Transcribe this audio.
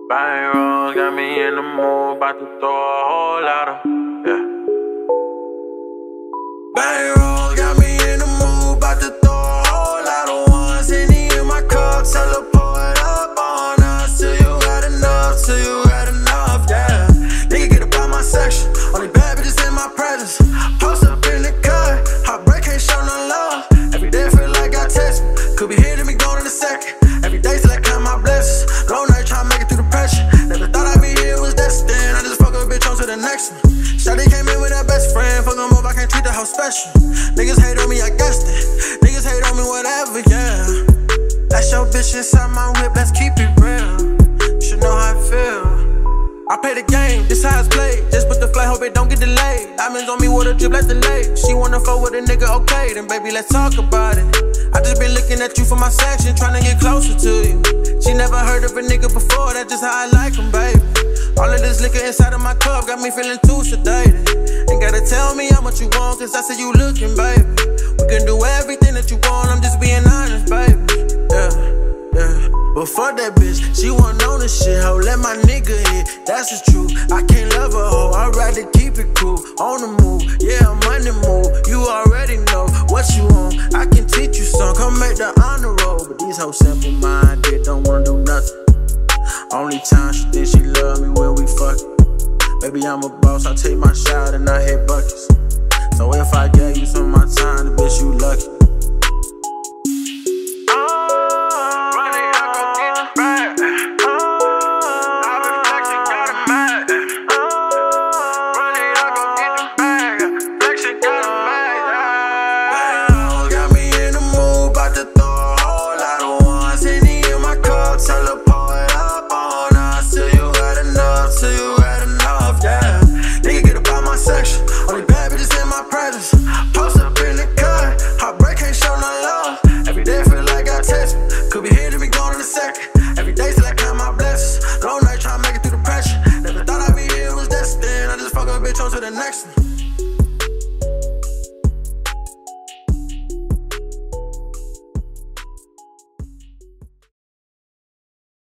Bang rolls got me in the mood, about to throw a whole lot of, yeah. Bang rolls got me in the mood, about to throw a whole lot of ones. Henny in my cup, tell her pour it up on us till you got enough, till you got enough, yeah. Nigga get up out my section, only bad bitches in my presence. Post up in the cut, heartbreak can't show no love. Every day I feel like I text me, could be here to be gone in a second. Every day till I count my blessings, long night tryna make it through the pressure. Never thought I'd be here, it was destined. I just fuck a bitch on to the next one. Shawty came in with her best friend, fuck them up, I can't treat the house special. Niggas hate on me, I guessed it. Niggas hate on me, whatever, yeah. That's your bitch inside my whip, let's keep it real. You should know how I feel. I play the game, this how it's played. Just put the flight, hope it don't get delayed. Diamonds on me, water drip, let's delay. She wanna fuck with a nigga, okay, then baby, let's talk about it. I just been looking at you for my section, tryna get closer to you. She never heard of a nigga before, that's just how I like him, baby. All of this liquor inside of my cup got me feeling too sedated. Ain't gotta tell me how much you want, cause I see you looking, baby. We can do everything that you want, I'm just being honest, baby. Yeah, yeah. But fuck that bitch, she want on this shit, ho, let my nigga hit, that's the truth. I can't love her, ho, I'd rather keep it cool. On the move, yeah, I'm on the move. You already know what you want, I can teach you some, come make the honor roll. But these hoes simple minded, don't wanna do nothing. Only time she thinks she love me when we fuckin'. Baby, I'm a boss, I take my shot and I hit buckets. So if I gave you some of my time, the bitch, you lucky. Could be here to be gone in a second. Every day till I count my blessings. Long night tryna make it through the pressure. Never thought I'd be here, it was destined. I just fuck a bitch on to the next one.